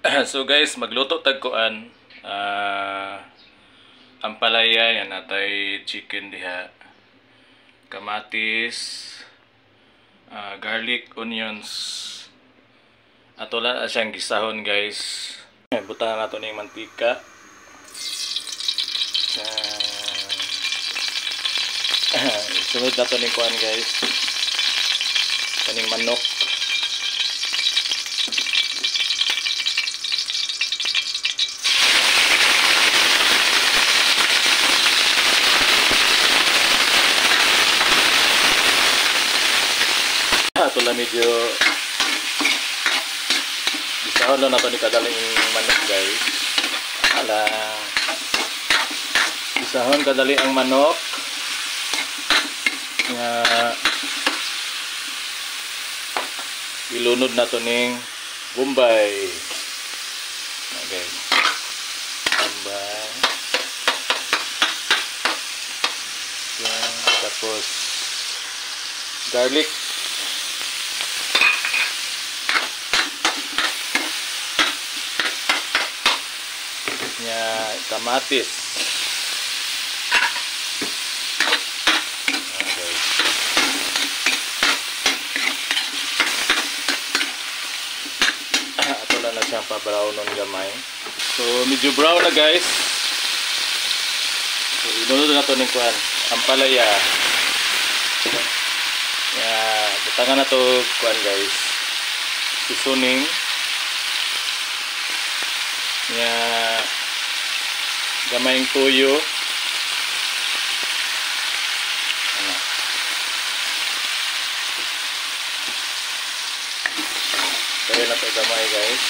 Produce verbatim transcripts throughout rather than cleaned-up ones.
So guys, magluto tagkuan. Ah, ampalaya yan natay chicken diha. Kamatis, ah, garlic, onions. Ato lang siyang gisahon guys. Butahan nato ning mantika. Uh, sunod nato ning kuan guys. Kaning manok. Ito lang medyo bisahon lang nato ni kadaling manok guys. Ala bisahon kadali ang manok nga ilunod nato ning bombay. Okay. Bombay. Yan, tapos garlic. Nya kamatis. Okay. Ato lang na siyang pa-brownon gamay. So medyo brown na guys. So inunod na to ning kuan, ampalaya. Ya, butangan na to kuan guys. Seasoning. Ya, gamayng tuyo. Ano. Kaya na ito gamay guys.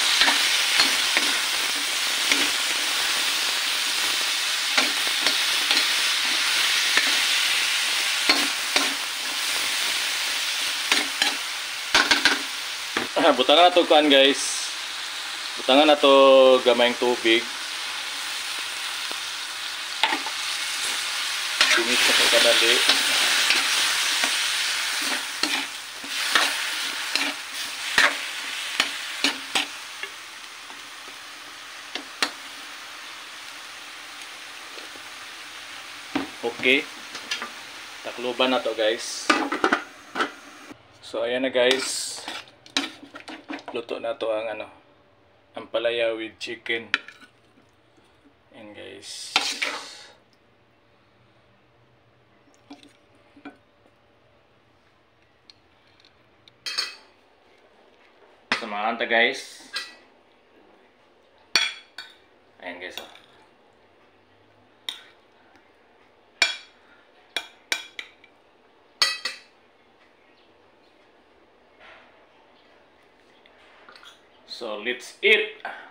Butangan na ito kuan guys. Butangan na ito gamayng tubig. Tinis na ito kadali. Okay. Takluban na ito guys. So ayan na guys. Luto na ito ang ano, ampalaya with chicken. And guys, samahan ta guys. Ayan guys, oh. So let's eat.